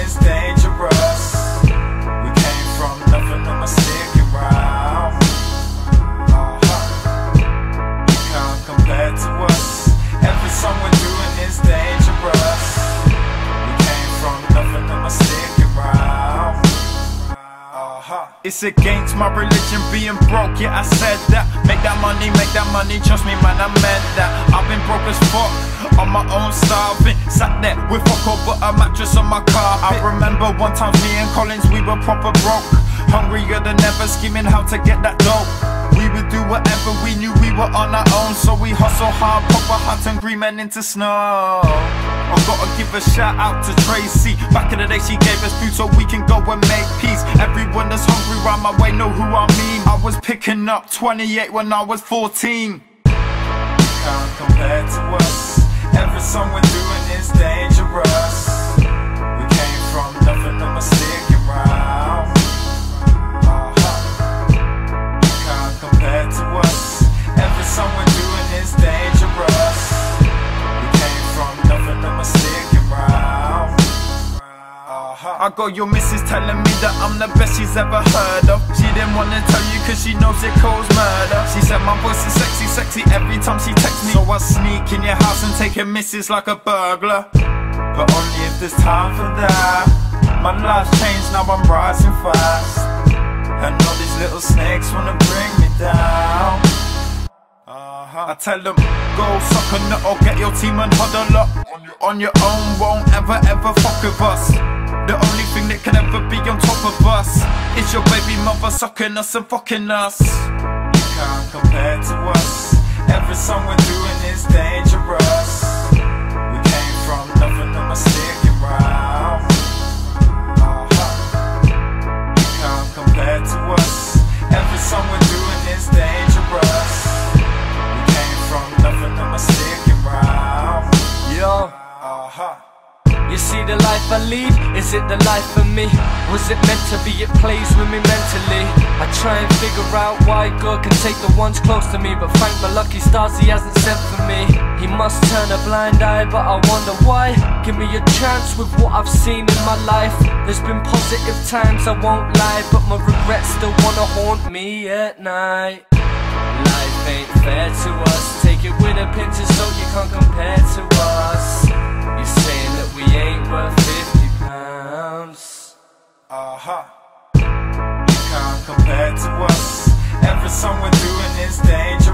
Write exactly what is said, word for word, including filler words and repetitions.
is dangerous. We came from nothing and we're sticking around. Uh-huh. You can't compare to us. Every song we're doing is dangerous. We came from nothing and we're sticking around. Uh-huh. It's against my religion being broke, yeah I said that. Make that money, make that money, trust me man I meant that. I've been broke as fuck, on my own starving. Sat there with fuck all but a mattress on my carpet. I remember one time me and Collins, we were proper broke. Hungrier than ever, scheming how to get that dope. We would do whatever, we knew we were on our own. So we hustle hard, pop a hut and green men into snow. I gotta give a shout out to Tracy. Back in the day she gave us food so we can go and make peace. Everyone that's hungry round my way know who I mean. I was picking up twenty-eight when I was fourteen. You can't compare to us. Every song we're doing is dangerous. We came from nothing and we're sticking around. Uh-huh. You can't compare to us. Every song we're doing is dangerous. We came from nothing and we're sticking around. Uh-huh. I got your missus telling me that I'm the best she's ever heard of. She didn't wanna tell you cause she knows it calls murder. She said my voice is sexy, sexy every time she texts me. So I sneak in your house and take your missus like a burglar. But only if there's time for that. My life's changed, now I'm rising fast. And all these little snakes wanna bring me down. Uh-huh. I tell them, go suck a nut or get your team and huddle up. On your own, won't ever ever fuck with us. The only thing that can ever be on top of us is your baby mother sucking us and fucking us. You can't compare to us. Every song we're doing is dangerous. We came from nothing and we're sticking around. Uh-huh. You can't compare to us. Every song we're doing is dangerous. We came from nothing and we're sticking around. Yo. Uh-huh. You see the life I lead, is it the life for me? Was it meant to be, it plays with me mentally. I try and figure out why God can take the ones close to me, but thank the lucky stars he hasn't sent for me. He must turn a blind eye, but I wonder why. Give me a chance with what I've seen in my life. There's been positive times, I won't lie, but my regrets still wanna haunt me at night. Life ain't fair to us, take it with a pinch of salt, you can't compare to us. You're saying that we ain't worth fifty pounds. Uh-huh. You can't compare to us. Every song we're doing is dangerous.